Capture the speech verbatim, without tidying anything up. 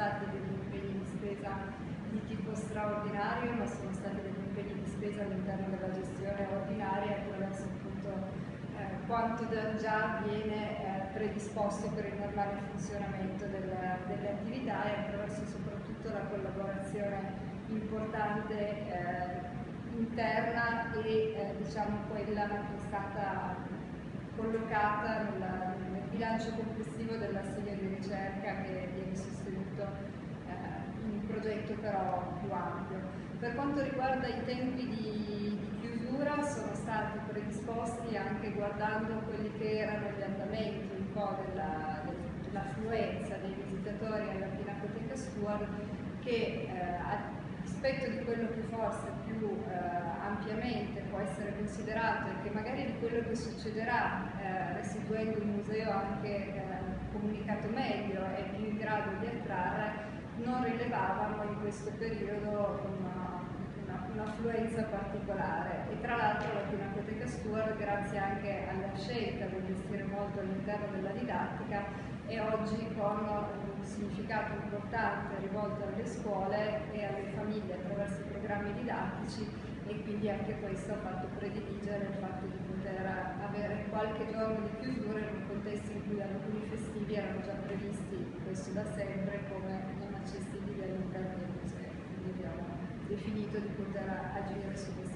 stati degli impegni di spesa di tipo straordinario, ma sono stati degli impegni di spesa all'interno della gestione ordinaria attraverso appunto eh, quanto già viene eh, predisposto per il normale funzionamento del, delle attività e attraverso soprattutto la collaborazione importante eh, interna e eh, diciamo quella che è stata collocata nella, nel bilancio complessivo dell'assegno di ricerca che viene sostenuto eh, in un progetto però più ampio. Per quanto riguarda i tempi di, di chiusura, sono stati predisposti anche guardando quelli che erano gli andamenti un po' della, dell'affluenza dei visitatori alla Pinacoteca Stuart, che eh, a rispetto di quello che forse più eh, ampiamente può essere considerato e che magari di quello che succederà eh, restituendo un museo anche eh, comunicato meglio e più in grado di attrarre, non rilevavano in questo periodo un'affluenza una, particolare. E tra l'altro la Pinacoteca Stuart, grazie anche alla scelta di investire molto all'interno della didattica, e oggi con un significato importante rivolto alle scuole e alle famiglie attraverso i programmi didattici, e quindi anche questo ha fatto prediligere il fatto di poter avere qualche giorno di chiusura in un contesto in cui alcuni festivi erano già previsti, questo da sempre, come non accessibili all'interno del museo. Quindi abbiamo definito di poter agire su questo.